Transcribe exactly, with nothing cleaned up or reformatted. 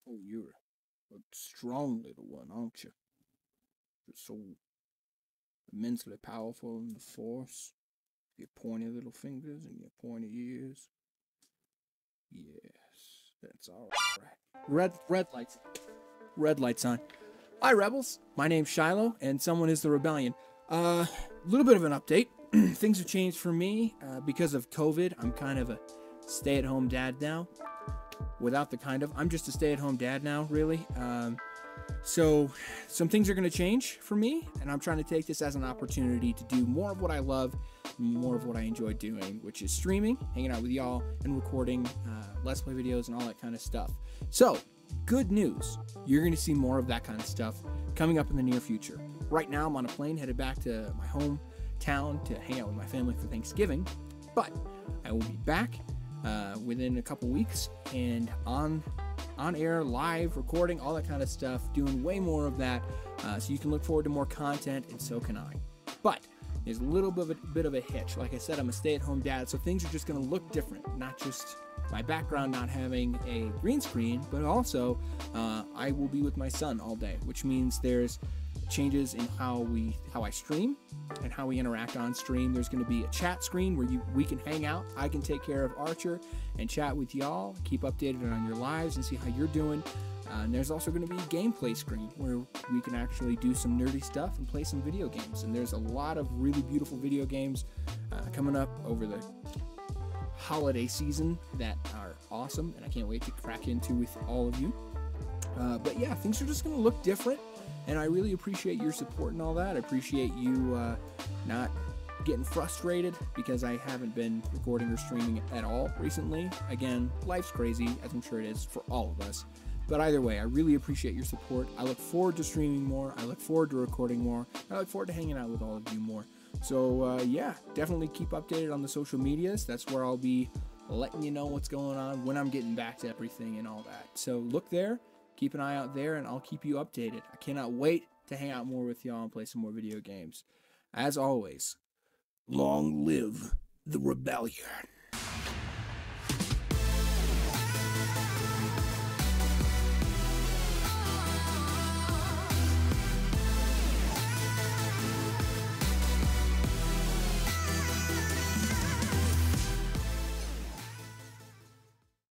Oh, you're a strong little one, aren't you? You're so immensely powerful in the force. Your pointy little fingers and your pointy ears. Yes, that's all right. Red, red lights. Red lights on. Hi, Rebels. My name's Shiloh, and someone is the Rebellion. A uh, little bit of an update. Things have changed for me uh, because of COVID. I'm kind of a stay-at-home dad now. Without the kind of, I'm just a stay-at-home dad now, really. Um, so some things are going to change for me, and I'm trying to take this as an opportunity to do more of what I love, more of what I enjoy doing, which is streaming, hanging out with y'all, and recording uh, Let's Play videos and all that kind of stuff. So, good news. You're going to see more of that kind of stuff coming up in the near future. Right now, I'm on a plane headed back to my hometown to hang out with my family for Thanksgiving, but I will be back uh, within a couple weeks and on on air, live, recording, all that kind of stuff, doing way more of that, uh, so you can look forward to more content, and so can I. But there's a little bit of a, bit of a hitch. Like I said, I'm a stay-at-home dad, so things are just going to look different. Not just my background not having a green screen, but also uh, I will be with my son all day, which means there's changes in how we how I stream and how we interact on stream. There's going to be a chat screen where you we can hang out. I can take care of Archer and chat with y'all, keep updated on your lives and see how you're doing. Uh, and there's also going to be a gameplay screen where we can actually do some nerdy stuff and play some video games. And there's a lot of really beautiful video games uh, coming up over the holiday season that are awesome, and I can't wait to crack into with all of you. Uh, but yeah, things are just going to look different, and I really appreciate your support and all that. I appreciate you uh, not getting frustrated because I haven't been recording or streaming at all recently. Again, life's crazy, as I'm sure it is for all of us. But either way, I really appreciate your support. I look forward to streaming more. I look forward to recording more. I look forward to hanging out with all of you more. So, uh, yeah, definitely keep updated on the social medias. That's where I'll be letting you know what's going on, when I'm getting back to everything and all that. So look there, keep an eye out there, and I'll keep you updated. I cannot wait to hang out more with y'all and play some more video games. As always, long live the Rebellion.